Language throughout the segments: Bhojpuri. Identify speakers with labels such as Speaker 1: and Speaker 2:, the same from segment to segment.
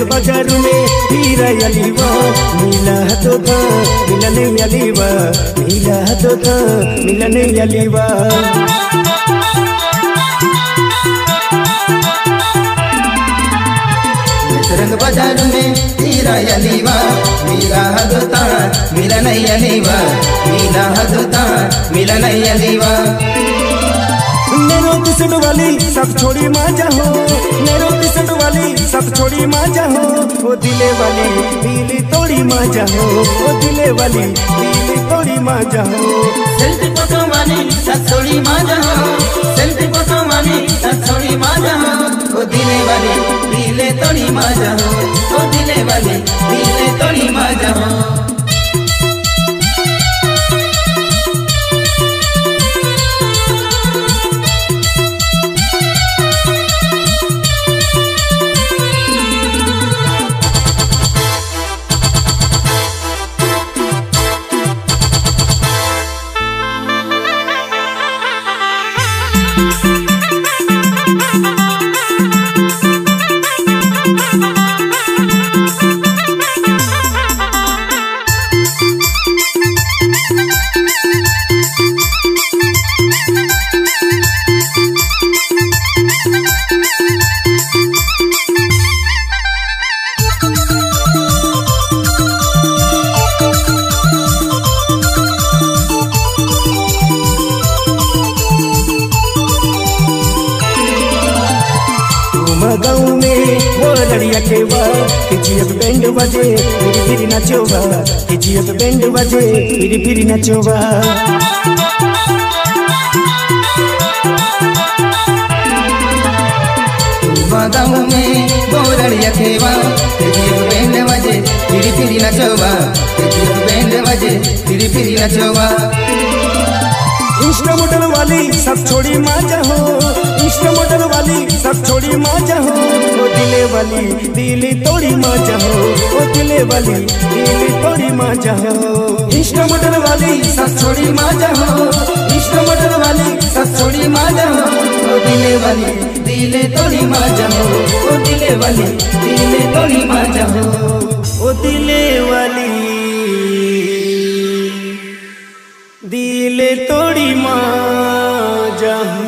Speaker 1: बाजार में हीरा अलीवा मिला तो था मिलने अलीवा मिला तो था मिलने अलीवा।
Speaker 2: रंग बाजार में हीरा अलीवा मिला होता मिलन अलीवा मिला होता मिलन अलीवा।
Speaker 1: नेरो टी-शर्ट वाली सब छोड़ी माजा हो नेरो टी-शर्ट वाली सब छोड़ी माजा हो वो दिले वाली दिली तोड़ी माजा हो वो दिले वाली दिली तोड़ी माजा हो।
Speaker 2: सेल्फी फोटो वाली सब छोड़ी माजा हो सेल्फी फोटो वाली सब छोड़ी माजा हो वो दिले वाली दिले तोड़ी माजा हो वो दिले वाली दिले तोड़ी माजा हो।
Speaker 1: गाँव में वो लड़िया के वाजियत बैंड बजे फिर फिर नचोवा जियत बैंड बजे फिर फिर नचोवा।
Speaker 2: गाँव में वो लड़िया के वाजियत बैंड बजे फिर फिर नचोवा जियत बैंड बजे फिर फिर नचोवा।
Speaker 1: इंस्टा मॉडल वाली सब छोड़ी माजा हो इंस्टा मॉडल वाली सब छोड़ी माजा हो वो दिले वाली दिली तोड़ी माजा हो वो दिले वाली दिली तोड़ी माजा हो।
Speaker 2: इंस्टा मॉडल वाली सब छोड़ी माजा हो इंस्टा मॉडल वाली सब छोड़ी माजा हो वो दिले वाली दिले तोड़ी माजा हो वो दिले वाली दिले तोड़ी माजा हो
Speaker 1: वो दिले वाली दिले तोड़ी माजा हो।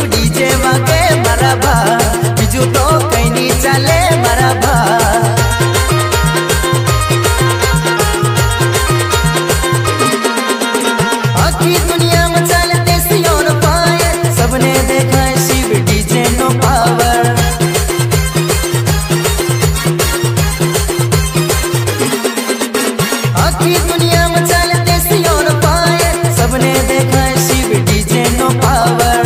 Speaker 2: सिर्फ डीजे वागे मारा भा बिजू तो कहीं नहीं चले मारा भा आखी दुनिया में चलते सियोन पाए सबने देखा है शिव डीजे नो पावर आखी दुनिया में चलते सियोन पाए सबने देखा है शिव डीजे नो पावर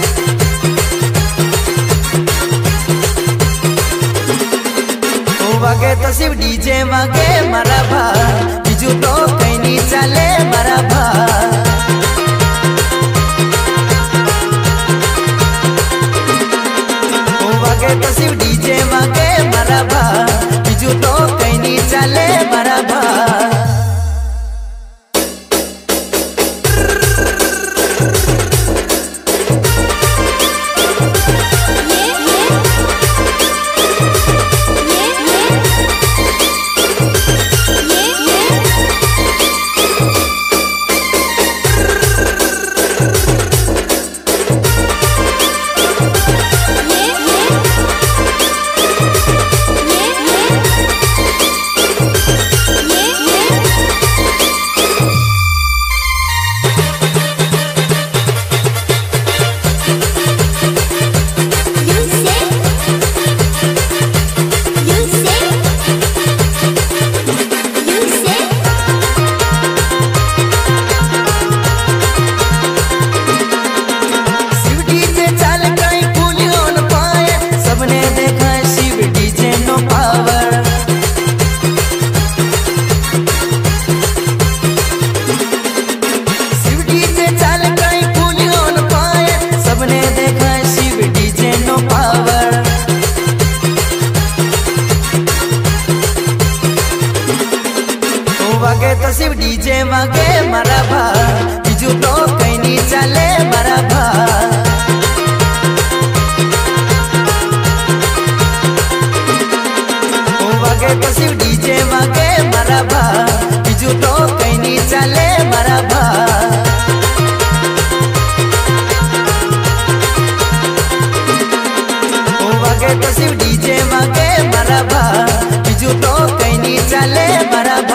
Speaker 2: वागे तो शिव डीजे वागे मारा भा बिजू तो कहीं नहीं चले मारा भा वागे तो शिव डीजे वागे मारा भा बिजू तो कहीं नहीं चले मारा भा वागे तो शिव डीजे वागे मारा भा बिजू तो कहीं नहीं चले मारा भा वागे तो शिव डीजे वागे मारा भा बिजू तो कहीं नहीं चले मारा भा वागे तो शिव डीजे वागे मारा भा बिजू तो कहीं नहीं चले मारा भा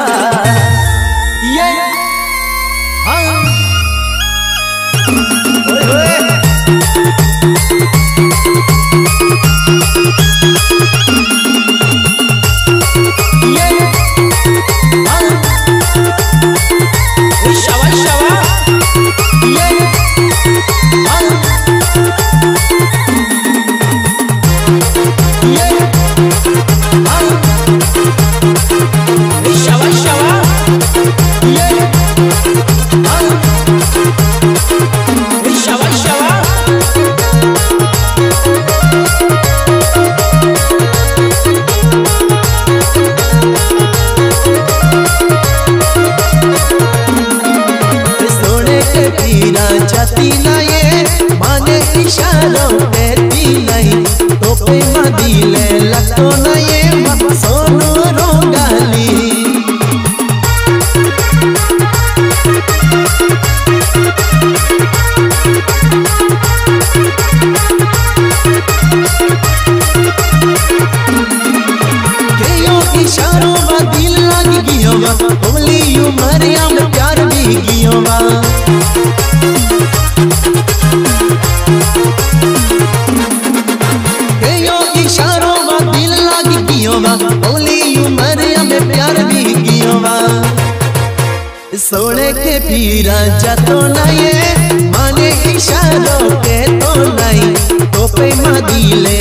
Speaker 1: जाती नहीं माने इशारों पे नहीं तो पे मदीले लगतो नहीं सोनू रोगाली क्यों इशारों में दिल लग गियो वा कमली उमरिया में प्यार भी गियो वा इशारों में दिल लग गियो वा बोली उमरिया में प्यार भी गियो वा सोने के पीरा जातो नहीं माने इशारों के तो नहीं तो पे मदीले